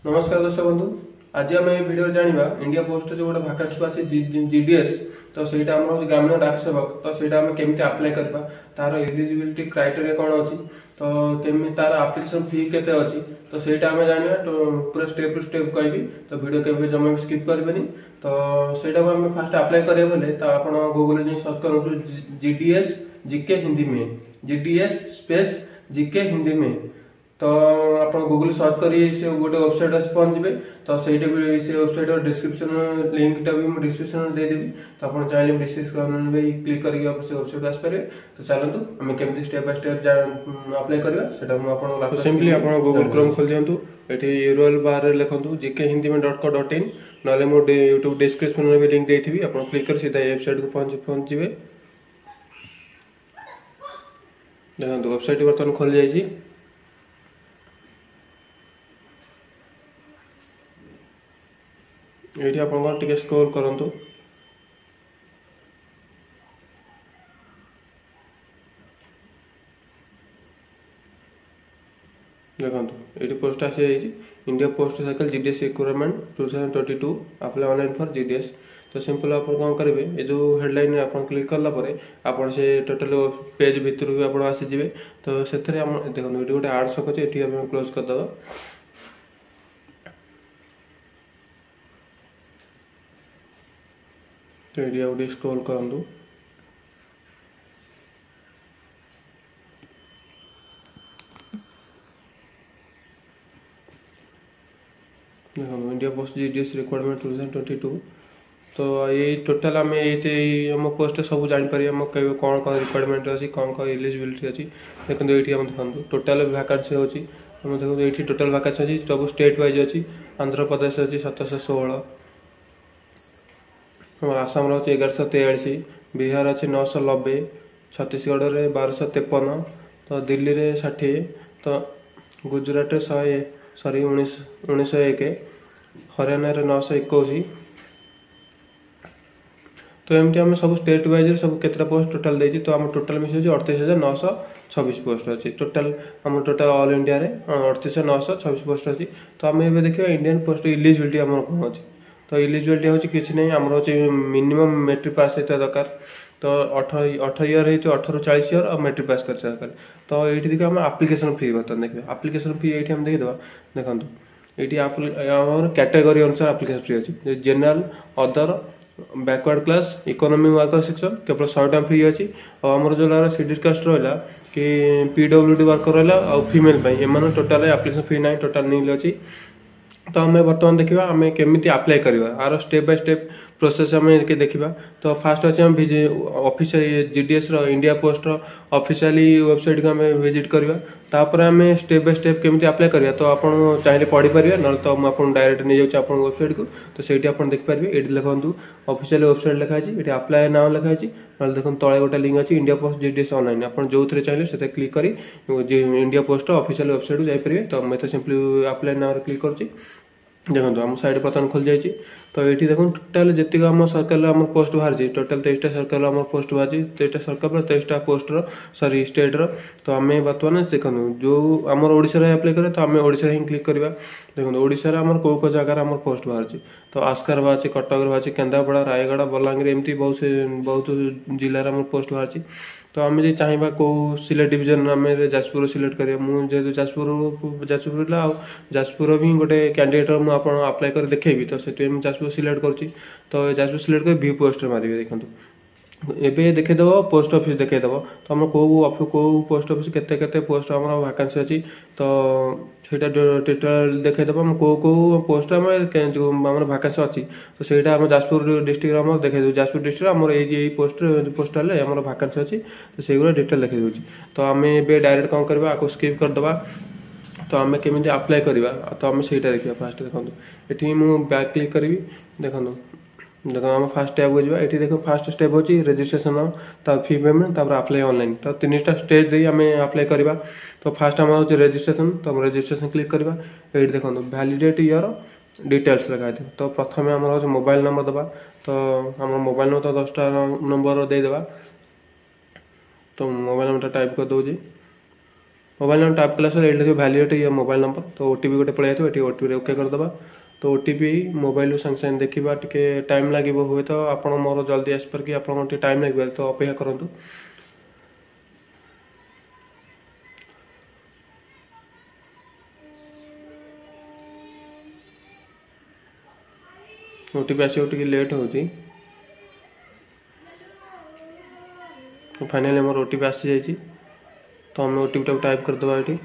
नमस्कार दर्शक बंधु। आज आम भिडियो जाना इंडिया पोस्ट जो गोटे भाकांसी अच्छे जीडीएस तो सहीटा आम ग्रामीण डाक सेवक तो सहीटा आम केमी आप्लाय करवा तार एलिजिबिलिटी क्राइटेरिया कौन अच्छी तो केमी तार आप्लिकेशन फी केते अच्छी तो सहीटा आम जाना तो पूरा स्टेप टू स्टेप कहबी तो वीडियो केवे जमा भी स्किप करेंगे। तो सहीटा आम फास्ट आप्लाय करेंगे बोले तो आप गूगल सर्च करूँ जीडीएस जीके हिंदी में जीडीएस स्पेस जीके हिंदी में तो आप गूगल सर्च करी से गोटे वेबसाइट आस पहुंचे तो से वेबसाइट डिस्क्रिप्शन लिंकटा भी मुझे डिस्क्रिप्शन देदेवी तो आप चाहिए डिस्क्रिप्शन भी क्लिक करके से वेबसाइट आसपारे। तो चलतु आम केमी स्टेप बाय स्टेप अप्लाई करवा तो सिंपली आप गूगल क्रोम खोल दिंतु ये यूआरएल बार लिखु जीके हिंदी में .co.in ना मुझे यूट्यूब डिस्क्रिप्शन में भी लिंक देती आप क्लिक कर सीधा वेबसाइट को पहुंचे देखो वेबसाइट बर्तमान खोल जाइए। ये आप स्क्रॉल करंतु देखो ये पोस्ट आसी India post cycle GDS requirement 2022 apply online for GDS. तो सिंपल आप कौन करेंगे ये जो हेडलाइन आप क्लिक कला आप से टोटल पेज भितर भी आप आसीजे तो से देखो ये गोटे आर्ट शॉप अच्छे ये क्लोज करदे। तो ये गोटे स्क्रॉल करूँ देखो इंडिया पोस्ट जीडीएस रिक्वायरमेंट 2022 तो ये टोटाल आम ये पोस्ट सब जापर आम कौन कौन रिक्वायरमेंट अच्छी कौन कौन एलिजिबिलिटी अच्छी देखो ये देखो टोटाल वैकेंसी होची देखो ये टोटाल वैकेंसी अच्छी सब स्टेट वाइज अच्छी आंध्र प्रदेश अच्छी 716 आसाम अच्छे 1143 बिहार अच्छे 990 छत्तीसगढ़ में 1253 तो दिल्ली में 60 तो गुजरात 1901 हरियाणा 921 तो एमती आम सब स्टेट वाइज सब केतटा पोस्ट टोटाल देती तो आम टोटाल मिस 38,926 पोस्ट अच्छी टोटाल आम टोटाल ऑल इंडिया रे 38,926 पोस्ट अच्छी। तो आम ए देखा इंडियन पोस्ट एलिजिबिलिटी आम कौन अच्छी तो एलिजिबिलिटी हूँ किसी नहीं आम मिनिमम मेट्रिक पास होता दरकार तो 18 ईयर हो 18 ରୁ 40 ईयर और मेट्रिक पास करते दरकार। तो ये देखिए आम आप्लिकेशन फी बर्तमान देखिए आप्लिकेशन फी ये हम देखीद देखो ये आम कैटेगरी अनुसार आप्लिकेशन फी अच्छी general other backward class economy weaker section केवल 100 टका फी अच्छी और आमर जो शेड्यूल कास्ट रहा कि पीडब्ल्यूडी वर्कर रहा और फीमेल एम टोटाल आप्लिकेशन फी ना टोटाल नील अच्छी। तो आम बर्तमान देखा आम केमी आप्लाय करवा आर स्टेप बाय स्टेप प्रोसेस आम देखा। तो फास्ट अच्छे आम official GDS India post officially website को आम विजिट करवा तापर आम स्टेप बाय स्टेप केमी आप्लाय करवा। तो आप चाहिए पढ़ी पारे ना तो मुझे डायरेक्ट नहीं जाऊँ आप वेबसाइट को तो सही आप देखिपारे ये लिखु ऑफिशियल वेबसाइट लिखाई ये आप्लाय नाम लिखाई ना देखो तले गोटे लिंक अच्छी इंडिया पोस्ट जीडीएस ऑनलाइन आप जो थे चाहिए से क्लिक कर इंडिया पोस्ट ऑफिशियल वेबसाइट को जापर। तो मैं तो सिंपली आप्लाय नाम क्लिक कर देखो आम साइड बर्तमान खोल जाइए। तो ये देखो टोटाल जी आम सर्कल आम पोस्ट बाहर टोटाल 23टा सर्कल आम पोस्ट बाहर 23टा सर्कल पर 23टा पोस्टर सॉरी स्टेट्र। तो आम बर्तमान देखो जो आम ओडिशा अप्लाई करें तो आम ओडिशा ही क्लिक करवा देखो ओडिशा आम कौ कौ जगार आम पोस्ट बाहर तो आस्कार बाहर कटक बाहर केन्द्रापड़ा रायगढ़ बलांगीर एमती बहुत जिलार आम पोस्ट बाहर। तो आम जो चाहिए कौ सिलेक्ट डिवीजन आम जाजपुर सिलेक्ट करें मुझे जाजपुर जाजपुर भी गोटे कैंडिडेट मुझे अप्लाई कर देखेबी तो से जाजपुर सिलेक्ट करुँच। तो जाजपुर सिलेक्ट कर व्यू पोस्ट मारे देखो एबे देखेदेव पोस्ट ऑफिस देखेदेव तो आम कौ पोस्ट ऑफिस केते पोस्ट आम वैकेंसी अच्छी तो ସେଇଟା ଟୋଟାଲ ଦେଖେଇଦେବ ଆମ କେଉଁ ପୋଷ୍ଟ ଯେଉଁ ଆମର ଭାକାନ୍ସି ଅଛି ତ ସେଇଟା ଆମ ଯାଜପୁର ଡିଷ୍ଟ୍ରିକ୍ଟରେ ଆମର ଦେଖେଇ ଦେଉଛି ଯାଜପୁର ଡିଷ୍ଟ୍ରିକ୍ଟରେ ଆମର ଏଇ ପୋଷ୍ଟାଲରେ ଆମର ଭାକାନ୍ସି ଅଛି ତ ସେଇଗୁଡ଼ା ଡିଟେଲ ଦେଖେଇ ଦେଉଛି। ତ ଆମେ ଏବେ ଡାଇରେକ୍ଟ କ'ଣ କରିବା ଆକୁ ସ୍କିପ୍ କରିଦେବା ତ ଆମେ କେମିତି ଆପ୍ଲାଏ କରିବା ତ ଆମେ ସେଇଟା ଦେଖିବା ଫାଷ୍ଟ ଦେଖନ୍ତୁ ଏଠି ମୁଁ ବ୍ୟାକ୍ କ୍ଲିକ୍ କରିବି ଦେଖନ୍ତୁ देखो आम फास्ट स्टेप को जावा ये देखो फास्ट स्टेप होची रजिस्ट्रेशन फी पेमेंट तापर अप्लाई ऑनलाइन तो 3टा स्टेज दे आम अप्लाई करवा। तो फास्ट आम हो रजिस्ट्रेशन तो हम रजिस्ट्रेशन क्लिक करवा ये देखो वैलिडेट ईयर डिटेल्स लगा थे। तो प्रथम आम हो मोबाइल नंबर दबा तो आम मोबाइल नंबर तो 10टा नंबर देदेवा तो मोबाइल नंबर टाइप कर दौर मोबाइल नंबर टाइप कला ये लिखे वैलिडेट ये मोबाइल नंबर तो ओटीपी गोटे पड़े आए ये ओटीपी ओके करदे तो ओटीपी मोबाइल संगे संगे देखा टे टाइम लगे हुए तो आप मोर जल्दी आसपार कि आप टाइम लगे तो अपेक्षा करूँ। ओटीपी आस लेट हो फाइनाली मोर ओटीपी आसी जाइए तो हम ओटीपी टाइप टाइप करदे ये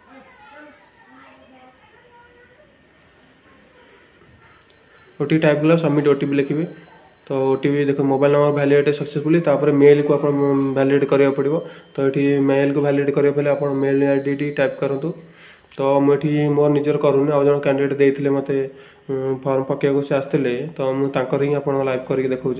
ओटीपी टाइप कला सबमिट ओटीपी लिखे तो ओटीपी देखो मोबाइल नंबर वैलिडेट सक्सेसफुली तापर मेल को आप वैलिडेट करा पड़ो तो ये मेल को वैलिडेट करा पहले आप मेल आईडी टाइप करूँ तो मुझे मोर निजर करूनी आ जन कैंडिडेट देते मत फॉर्म पकड़ से आसते तो मुझे ही आप लाइव करके देखा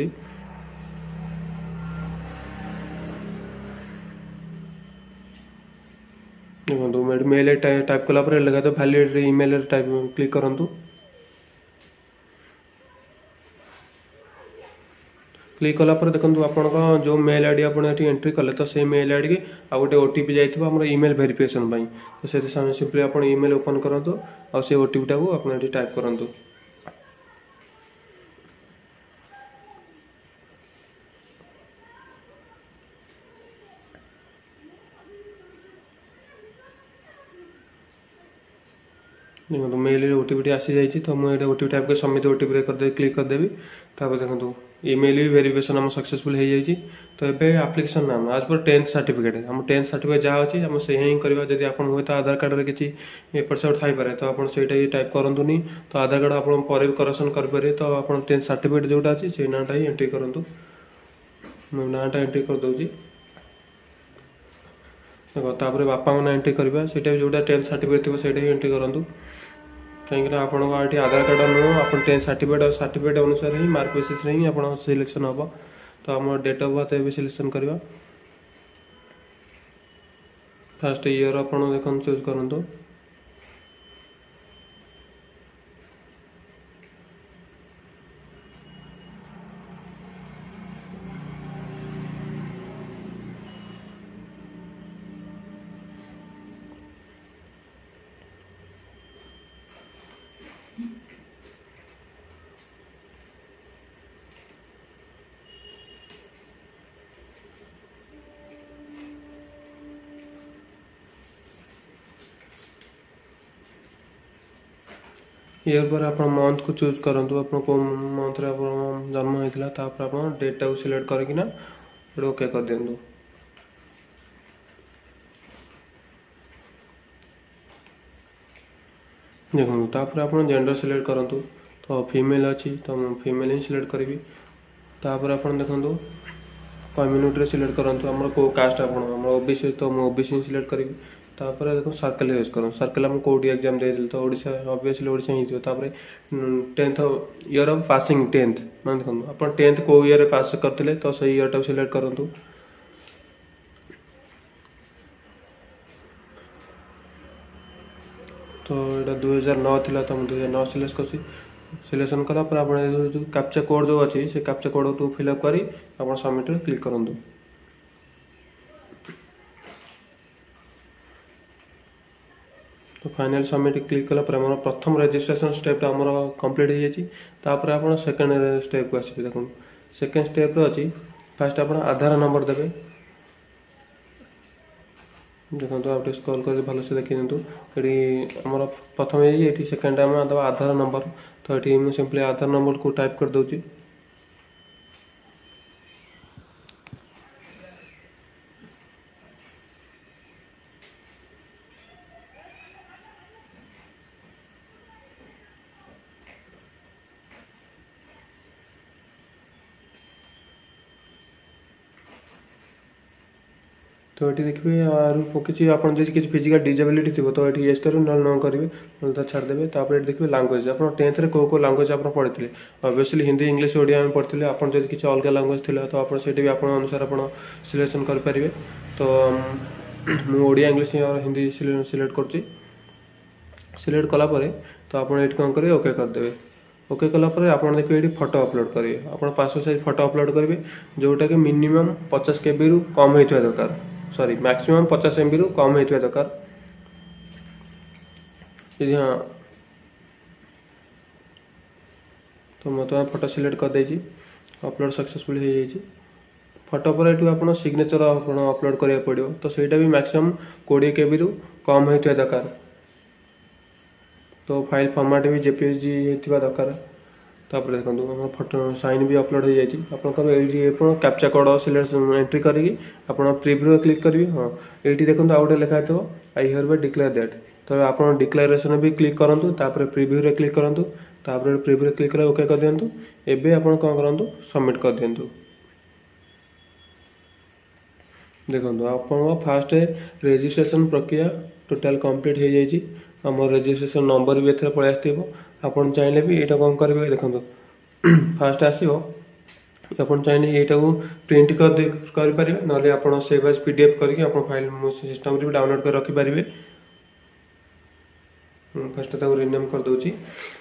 देखो मेल टाइप कला लिखा तो वैलिडेट ईमेल टाइप क्लिक करूँ क्लिक कलापर देखो आप जो मेल आईडी आप एंट्री कले तो से मेल आईडी की आ गोटे ओटीपी जाइए ईमेल वेरिफिकेशन तो से सिंपली आप ईमेल ओपन करूँ और से ओटीपी टाक आप टाइप करूँ देखो मेल ओटीपी आसी जाइए तो मुझे ओटीपी टाइप कर सबमिट ओटीपी कर क्लिक करदेवी तापर देखो ईमेल भी वेरिफिकेशन आम सक्सेसफुल हो जाइए तो ये एप्लिकेशन नाम आज पर 10th सर्टिफिकेट हम 10th सर्टिफिकेट जहाँ अच्छी आम से ही करवा जब आप हुए तो आधार कार्ड किसी एपट सेपट थी तो आप टाइप करूँ तो आधार कार्ड आप करेक्शन करेंगे तो आप 10th सर्टिफिकेट जोटा अच्छी से नाटा ही एंट्री करूँ नाटा एंट्री करदे देखो तापर बापा ना एंट्री करवा से जोटा 10th सर्टिफिकेट थी से एंट्री करूँ कहीं आप आधार कार्ड नुह आप 10th सर्टिफिकेट अनुसार ही मार्क बेसिस ही आप सिलेक्शन हम तो आम डेट ऑफ बर्थ भी सिलेक्शन करवा फास्ट ईयर आप देख चूज करूँ ईयर पर आप मंथ को चूज करूँ आप मंथ आप जन्म होता आप डेटा को सिलेक्ट करना ओके कर दिंतु देखो तापर आप जेंडर सिलेक्ट करूँ तो फीमेल अच्छी तो फीमेल ही सिलेक्ट करी तापर आप देखो कम्युनिटी सिलेक्ट करूँ आम कौ कास्ट आप ओबीसी तो मुझे ओबीसी सिलेक्ट करी तापर देखो सर्कल यूज करूँ सर्कल आम कौटी एग्जाम दे तो ओडिशा ऑब्वियसली ओडिशा ही तापर 10th year of passing 10th मैं देखो आप 10th कौ ईयर पास करते तो से ईयर टाक सिलेक्ट करूँ तो यहाँ 2009 थी तो मुझे 2009 सिलेक्ट कर सिलेक्शन कलापर आप जो कैप्चा कोड जो अच्छी से कैप्चा कोड को फिलअप करी आप सबमिट क्लिक करूँ तो फाइनल सबमिट क्लिक कलापर आम प्रथम रजिस्ट्रेशन स्टेप आम कंप्लीट हो जापर आप सेकेंड स्टेप को आसपे देखो सेकेंड स्टेप अच्छी फास्ट आप आधार नंबर देवे देखो तो आप स्क्रॉल कर भल से देखी दिंतु ये आम प्रथम ये सेकेंड आम दबा आधार नंबर तो ये मुझे सिंपली आधार नंबर को टाइप कर दूँ तो ये देखिए किसी आप किसी फिजिकल डिजेबिलिटी थी तो ये येस करेंगे ना न करेंगे ना तो छाड़देवे तापर ये देखिए लैंग्वेज आप 10th कौ कौ लैंग्वेज आप पढ़ी ऑब्वियसली हिंदी इंग्लिश ओडिया में पढ़ते आप किसी अलग लैंग्वेज थी तो आप आप अनुसार आप सिलेक्शन करेंगे तो मुझे ओडिया इंग्लिश और हिंदी सिलेक्ट कर सिलेक्ट कलापर तो आप कौन करेंगे ओके करदेवे ओके कलापर आप देखिए ये फोटो अपलोड करेंगे आप पासपोर्ट साइज फोटो अपलोड करेंगे जोटा कि मिनिमम 50 KB रु कम होता दरकार सॉरी मैक्सिमम 50 MB रु कम होइतबा दरकार। यदि हाँ तो मैं तो फोटो सिलेक्ट कर देछि, अपलोड सक्सेसफुल हो जाइए। फोटो पर ये आप सिग्नेचर अपलोड करा पड़ो, तो ସେଇଟା भी मैक्सिमम 20 KB रु कम होइतबा दरकार। तो फाइल फॉर्मेट भी जेपीजी होइतबा दरकार। तापर देखो हम फोटो साइन भी अपलोड हो जाइए। आपको कैप्चा कोड सिलेक्ट एंट्री करी आप प्रिव्यू क्लिक करेंगे। हाँ ये देखो आउ गोटे लिखा थो I hereby declare that, तो आप डिक्लेरेशन भी क्लिक करूँ, प्रिव्यू रे क्लिक करूँ, प्रिव्यू रे क्लिक कर ओके कर दिंतु। एबे आप कौन करूँ सबमिट कर दिंतु। देखो आप फास्ट रजिस्ट्रेशन प्रक्रिया टोटाल कंप्लीट हो जाइए। आम रजिस्ट्रेशन नंबर भी एथर पलि आसो। आपन चाहिए भी यहाँ कौन करेंगे देखो फास्ट आसो आप चाहिए यहाँ प्रिंट करें ना आप सेव एज PDF करके फाइल सिस्टम भी डाउनलोड कर रखिपारे। फास्ट रिनेम कर दूची।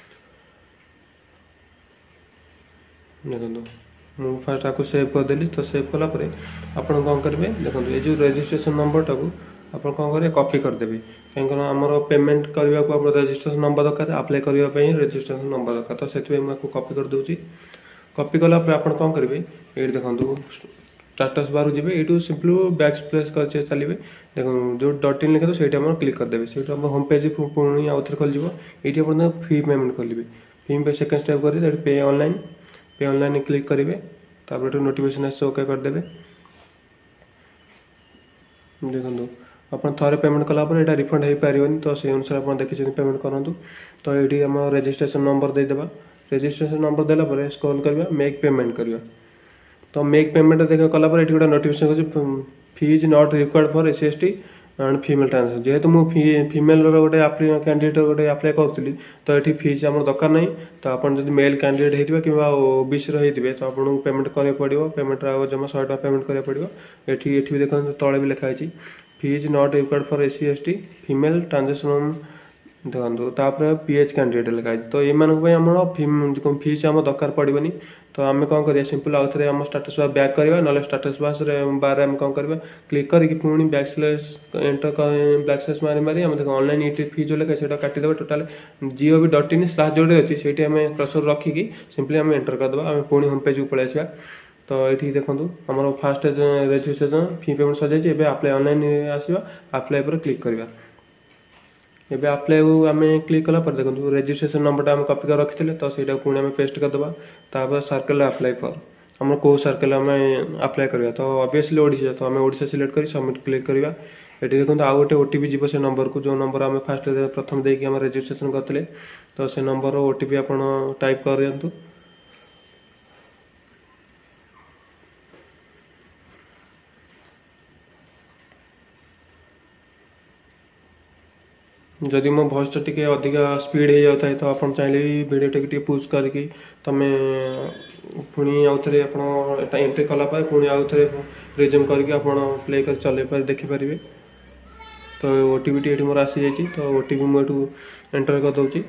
देखो मु फास्ट आपको सेव करदेली, तो सेव कलापर आप कौन करेंगे देखो ये जो रजिस्ट्रेशन नंबर टाक आप कौन करेंगे कॉपी करदेवी। कहीं आमर पेमेंट करने को रजिस्ट्रेशन नंबर दरकार, अप्लाई करने रजिस्ट्रेशन नंबर दरकार, तो से मुझे कॉपी कर दूची। कॉपी कलापर आप कौन करेंगे ये देखो स्टाटस बार जी ये सिंपल बैक स्पेस कर चलिए। देखो जो .in लिखे तो सही क्लिक करदे, से होम पेज पुणी आउ थे खोल ये फी पेमेंट करेंगे। फी सेकेंड स्टेप करेंगे पे ऑनलाइन क्लिक करेंगे, तापर नोटिफिकेशन आस ओके करदे। देखो आप थे पेमेंट कलापर यहाँ रिफंड हो पारे, तो से अनुसार आप देखिए पेमेंट करूँ। तो ये आम रजिस्ट्रेशन नंबर देदेबा, रजिस्ट्रेशन नंबर देलापर स्क्रॉल करवा मेक पेमेंट करवा। तो मेक पेमेंट देख कलापर ये गोटे notification fee is not required for SC/ST and female transfer. जेहेतु मुझे फीमेल गोटे कैंडिडेट गोटे अप्लाई करी, तो ये फीस आम दरकार नहीं। तो आप मेल कैंडिडेट होते कि OBC होते तो आपको पेमेंट करा पड़ो। पेमेंट जमा 100 टका पेमेंट करा पड़ो। ये भी देखो तले भी लिखाई fee is not required for SC/ST female transaction देखो। तापर PH कैंडिडेट लिखाई, तो ये आम फीस आम दरकार पड़ोनी। तो आम कौन करिया सिंपल आउ थे आम स्टाटस बार बैक करवा, ना स्टाटस बार आम कौन करवा क्लिक करके पुणी बैकस्लैश एंटर बैकस्लैश मारी मारी आम देखो ऑनलाइन एंट्री फी जो लिखा है काटिदेव। टोटाल gov.in स्लैश जोड़े अच्छी से कर्सर रखिकी सिंपली आम एंटर करदे। आम पुणी होम पेज को पलि आसा। तो ये देखो आम फास्ट रजिस्ट्रेशन फी पेमेंट सजाई। एबे अप्लाई ऑनलाइन आसवा, अप्लाई पर क्लिक करवा। एबे अप्लाई आम क्लिक कलापर देखो रजिस्ट्रेशन नंबर आम कॉपी कर रखी थे, तो सहीटा पुणी आम पेस्ट करदे। तापर सर्कल अप्लाई फॉर आम कौ सर्कल आम अप्लाई करवा, तो ऑब्वियसली ओडिशा, तो आम ओडिशा सिलेक्ट कर सबमिट क्लिक करवा। ये देखो आउ गोटे OTP जीव से नंबर को, जो नंबर आम फास्ट प्रथम देकी आम रजिस्ट्रेशन करते, तो से नंबर OTP आप टाइप कर दिंतु। जदि मो भॉइस टी अधिका स्पीड हो जाता है, तो आप चाहिए वीडियो टी पुश करके तुम पुणी आउ थे आप एंट्री कलापर पुणी आउ थे रिज्यूम करके आप प्ले कर चल देखिपारे। तो OTP टी मोर आसी जाइए, तो OTP मुझे एंटर कर दूची।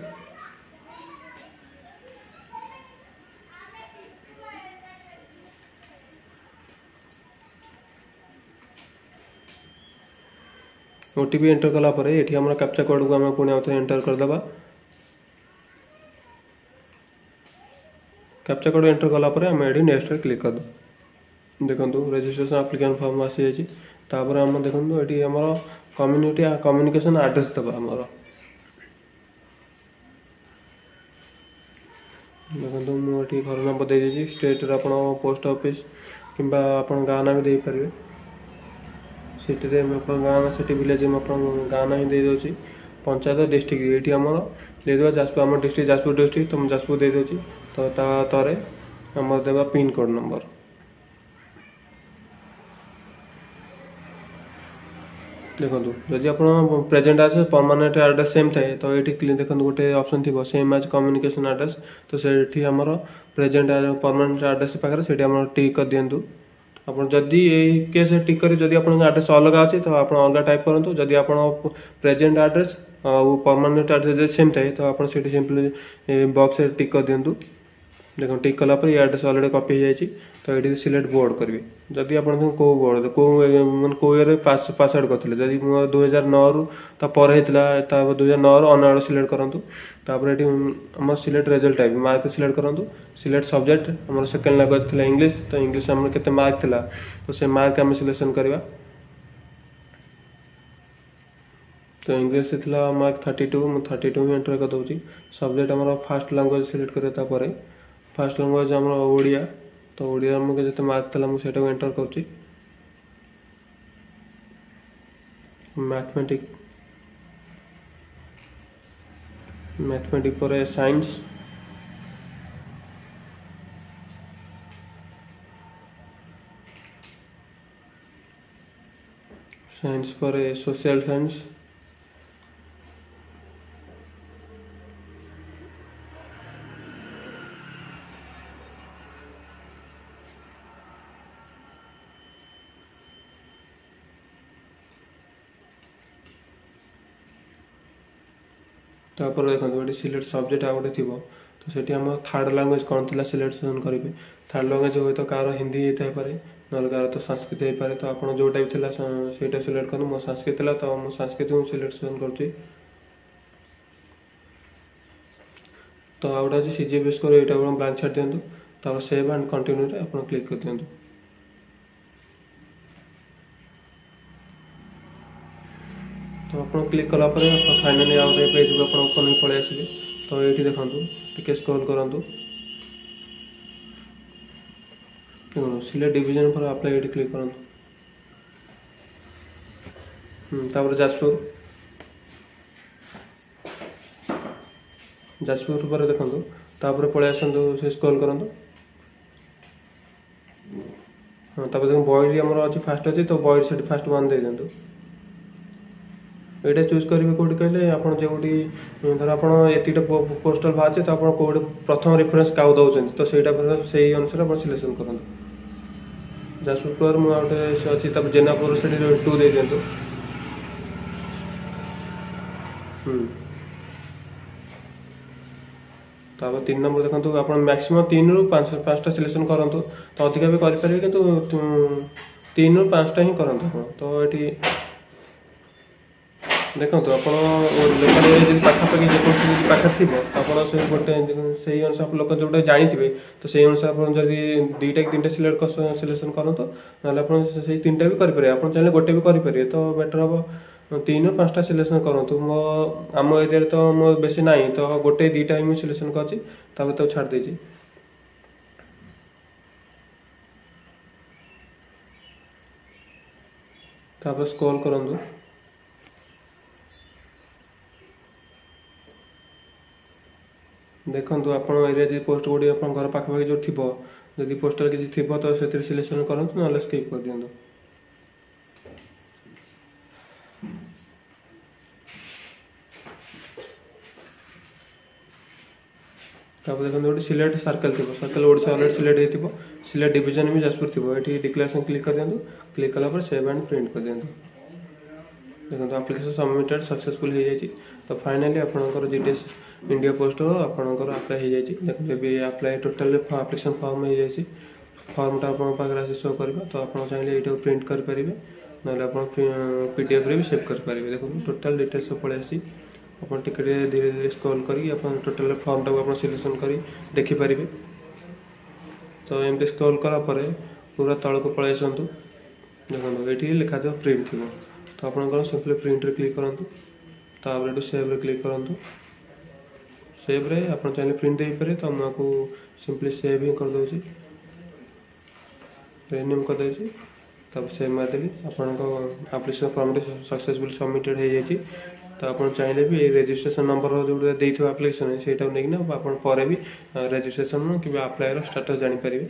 OTP एंटर कलापर ये आम कैप्चा कोड को आम पुणी आउ थे एंटर करदे। कैप्चा कोड एंटर कलापर आम ये नेक्स्ट क्लिक कर दो। देखो रजिस्ट्रेशन एप्लिकेशन फॉर्म आसी जाइए। तापर आम देखो ये आम कम्युनिकेशन एड्रेस दबा आमर। देखो मुझे घर नंबर दे दीजिए, स्टेट आप पोस्ट ऑफिस कि आप गाँ ना भी दे पारे। सिटी गाँ ना सिटी विलेज में आप गाँ ना ही दे दूसरी। पंचायत डिस्ट्रिक्ट ये आम देदेवा जाजपुर, आम डिस्ट्रिक्ट जाजपुर डिस्ट्रिक्ट, तो मुझे जाजपुर दे दूसरी। तो तारे आम देवा पिन कोड नंबर। देखो जदि आप present address permanent address same थाए, तो ये देखो गोटे ऑप्शन थी सेम एज कम्युनिकेशन एड्रेस, तो से आमर प्रेजेंट परमानेंट एड्रेस पाखे से टिक कर दिंतु। आप जदि केस टिक कर जदि आप एड्रेस अलग अच्छे, तो आप अलग टाइप करूँ। जदि आप प्रेजेंट एड्रेस और परमानेंट एड्रेस सेम थाए, तो आप सिंपली बॉक्स टिक कर दिंतु। देखो टिक कलापर ये एड्रेस अलरेडी कॉपी हो जाए। तो ये सिलेक्ट बोर्ड करेंगे जदि आप कौ बोर्ड कौ मैं कौ ईयर पास आउट करते जदि 2009 रु पर होता 2009 रु अनआउट सिलेक्ट करूँ तापर ये आम select result type mark select करूँ सिलेक्ट सब्जेक्ट आम सेकेंड लैंग्वेज थी इंग्लिश तो इंग्लिश आम के मार्क था तो से मार्क आम सिलेक्शन करवा तो इंग्लिश थी मार्क 32 मुझे 32 ही एंटर कर दूसरी सब्जेक्ट आम फास्ट लैंग्वेज सिलेक्ट करता फास्ट लैंग्वेज आम ओडिया तो ओडिया मुझे जिते मार्क था मुझे एंटर कर मैथमेटिक पर साइंस साइंस पर सोशल साइंस तापर देखो ये सिलेक्ट सब्जेक्ट आ गए थी तो सेठी आम थर्ड लैंग्वेज कौन थी सिलेक्शन करेंगे थर्ड लैंग्वेज हे तो कार हिंदी होता है ना कार तो संस्कृत हो पाए तो आप जो टाइप थी से सिलेक्ट करूँ मो संस्कृत था तो मुझे संस्कृत मुझे सिलेक्शन कर तो आ गए सीजीपीएस को यहाँ ब्लांक छाड़ दिंतु तापर सेव एंड कंटिन्यू रे आप क्लिक कर दिंतु तो आप क्लिक कला फाइनाली आउ गए पेज को आप ओपन पलि आसवे तो ये देखो टिके स्क्रॉल करूँ सिलेक्ट डिवीजन पर अप्लाई ये क्लिक करूँ तापर जाजपुर पर देखो तापर पलि आसतु से स्क्रॉल करूँ हाँ तापर देखो बॉय आमर अच्छी फास्ट अच्छी तो बॉय से फास्ट 1 दे दिंतु ये चूज करेंगे कौटी कहले आप जो धर आप एतिटा पोस्टल बाहर तो आप कौटे प्रथम रेफरेन्स क्या दौरान तो से अनुसार आप सिलेक्शन करूँ जाजपुर मुझे अच्छी जेनापुर से 2 दे दिंतु तापर 3 नंबर देखो आप मैक्सिमम 3 रु 5टा सिलेक्शन करूँ तो अधिका भी करेंगे कि 3 रु 5टा ही करूँ तो ये देखो आप पाखापाखि जो पाखे थी आप गोटे से अनुसार आप लोग जो जानते तो से अनुसार आप जब 2टा कि 3टा सिलेक्शन करूँ ना आप 3टा भी करेंगे आप चाहिए गोटे भी करेंगे तो बेटर हम 3 रु 5टा सिलेक्शन करूँ मो आम एरिया तो मो बेसी ना तो गोटे 2टा ही मुझे सिलेक्शन कर तो छाड़ देती तापर स्क्रॉल करूँ देखो आप एरिया जो पोस्ट गुड़ी आप घर पाखापाखि जो थी जदि पोस्टल किसी थी तो से सिलेक्शन करूँ ना स्किप कर दिखाँ तापर देखो गोटे सिलेक्ट सर्कल थी सर्कल ओडिशा अलरेडी सिलेक्ट हो सिलेक्ट डिवीजन भी जाजपुर थी ये डिक्लेरेशन क्लिक कर दिखाँ क्लिक कलापर सेव एंड प्रिंट कर दिखाँ देखो आप्लिकेसन सबमिटेड सक्सेसफुल हो जाए तो फाइनाली आपंकर जीटीएस इंडिया पोस्ट आपंकर अप्लाई हो जाए देखो अप्लाई टोटाल आप्लिकेसन फॉर्म हो जाए फॉर्मटा आप शो करवा तो आप चाहिए ये प्रिंट करेंगे ना आप पीडीएफ रे भी सेव करेंगे देखो टोटाल डिटेल्स सब पलि आसी आप धीरे धीरे स्क्रॉल कर टोटाल फॉर्मटा को सिलेक्शन कर देखिपारे तो एमती स्क्रॉल कलापर पूरा तल को पलि आसतु देखो ये लिखा था प्रिंट थी तो आप सिंपली प्रिंट रे क्लिक करूँ तापर सेव रे क्लिक करूँ सेव रे आप चाहिए प्रिंट दे पारे तो मुझे सिंपली सेव ही कर दूसरी रिन्यूम कर दूसरी तब सेव मारदेली आप आप्लिकेसन फॉर्म सक्सेसफुल सबमिटेड हो जाए तो आप चाहिए भी रजिस्ट्रेशन नंबर जो देते आप्लिकेसन से नहीं आप भी रजिस्ट्रेशन कि अप्लाई स्टेटस जानीपर।